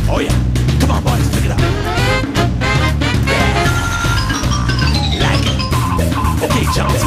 Oh yeah. Come on, boys, pick it up. Yeah. Like it. Okay, Jones.